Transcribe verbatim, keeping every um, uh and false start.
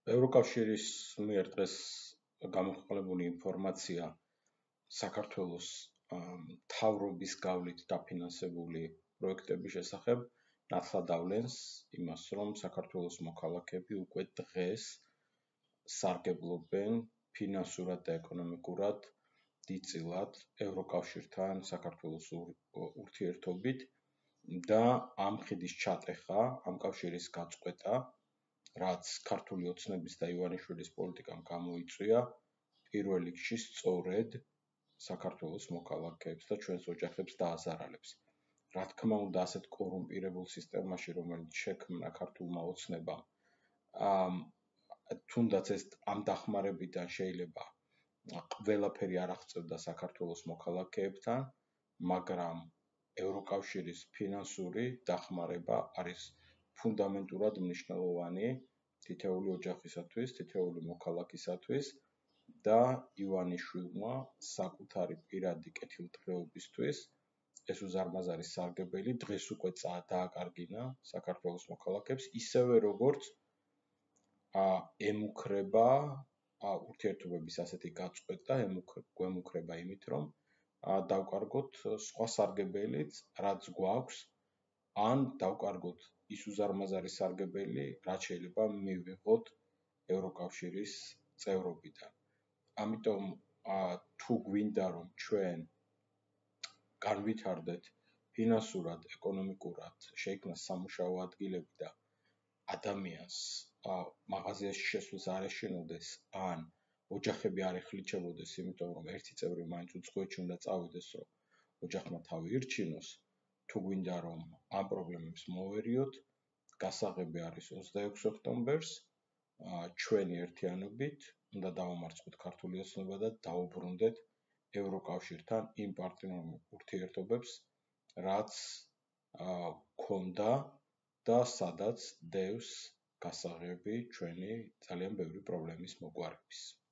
ევროკავშირის მიერ დღეს გამოქვეყნებული ინფორმაცია საქართველოს მთავრობის გავლით დაფინანსებული პროექტების შესახებ ნათლად ავლენს იმას, რომ საქართველოს მოქალაქეები უკვე დღეს სარგებლობენ ფინანსურად და ეკონომიკურად დიდწილად ევროკავშირთან საქართველოს ურთიერთობით და ამ ხიდის ჩატეხა, ამ კავშირის გაწყვეტა, რაც ქართული ოცნების და ივანიშვილის პოლიტიკამ გამოიწვია, პირველ რიგში სწორედ საქართველოს მოქალაქეებს და ჩვენს ოჯახებს დააზარალებს. Რა თქმა უნდა, ასეთ კორუმპირებულ სისტემაში, რომელიც შექმნა ქართულმა ოცნებამ, თუნდაც ეს ამ დახმარებიდან შეიძლება ყველაფერი არ აღწევდა საქართველოს მოქალაქეებთან, მაგრამ ევროკავშირის ფინანსური დახმარება არის ფუნდამენტურად მნიშვნელოვანი თითოეული ოჯახისათვის, თითოეული მოქალაქისათვის და ივანიშვილმა საკუთარი პირადი კეთილდღეობისთვის ეს უზარმაზარი სარგებელი დღეს უკვე დააკარგინა საქართველოს მოქალაქეებს, ისევე როგორც ემუქრება ურთიერთობების ასეთი გაწყვეტა, ემუქრება იმით, რომ დავკარგოთ სხვა სარგებელიც, რაც გვაქვს, ან დავკარგოთ ის უზარმაზარი სარგებელი, რაც შეიძლება მივიღოთ ევროკავშირის წევრობიდან. ამიტომ თუ გვინდა რომ ჩვენ განვითარდეთ ფინანსურად, ეკონომიკურად, შეიქმნას სამუშაო ადგილები და ადამიანს მაღაზიაში შესვლას არ ეშინოდეს, ან ოჯახები არ ეხლიჩებოდეს, იმიტომ რომ ერთი წევრი მაინც უცხოეთში უნდა წავიდეს, რომ ოჯახმა თავი ირჩინოს, თუ გვინდა რომ ამ პრობლემებს მოვერიოთ, გასაღები არის ოცდაექვსი ოქტომბერს, ჩვენი ერთიანობით უნდა დავამარცხოთ ქართული ოცნება და დავუბრუნდეთ ევროკავშირთან იმ პარტნიორულ ურთიერთობებს, რაც გვქონდა და სადაც დევს გასაღები ჩვენი ძალიან ბევრი პრობლემის მოგვარების.